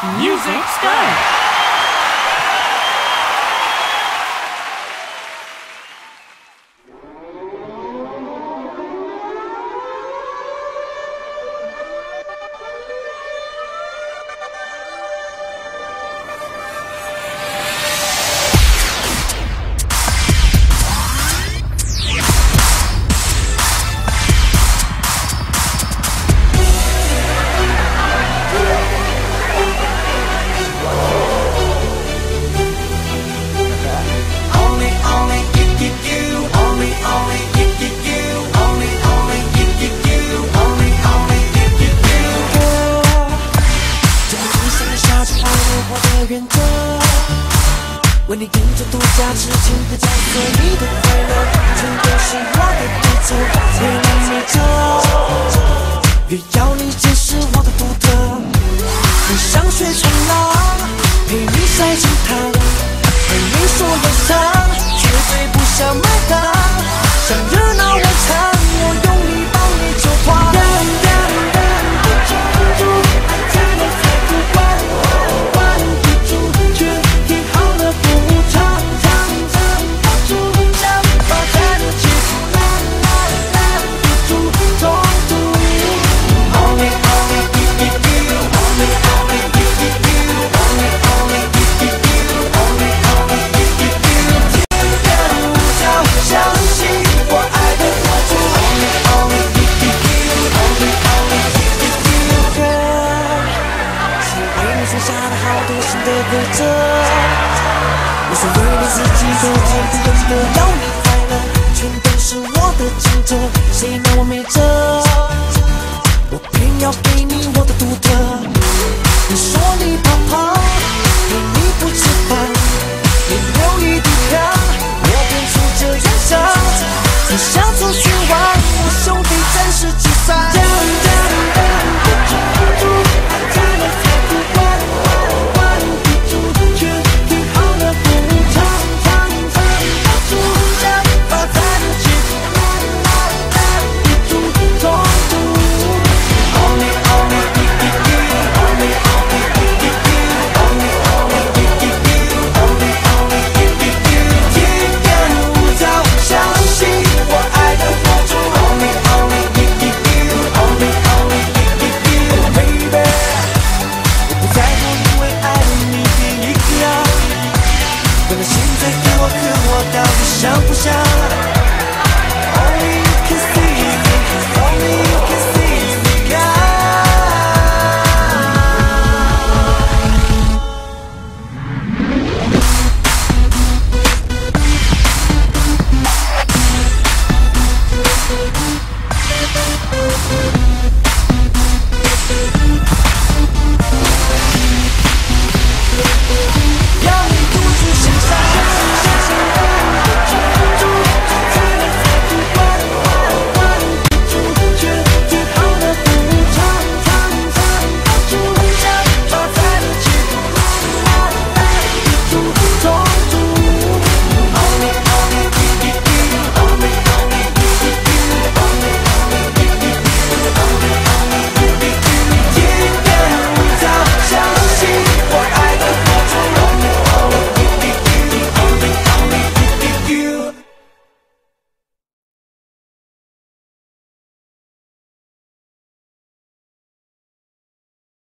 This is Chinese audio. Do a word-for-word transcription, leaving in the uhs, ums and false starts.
Music Style.为你跟着独家痴情的角色，你的快乐全都是我的独特，为你迷着，越要你解释我的独特。你像水冲浪，陪你晒金汤，而你说有伤，绝对不想买单。想热闹我唱，我用力帮你筹划。我是为你自己的坚定真的要你快乐，全都是我的竞争，谁拿我没辙？我偏要给你我的独特。你说你胖胖，给你不吃饭，你有一点凉，我便出这样想。你想出去玩，我兄弟暂时解散。想不想 ？Only you can see me, only you can see me, yeah.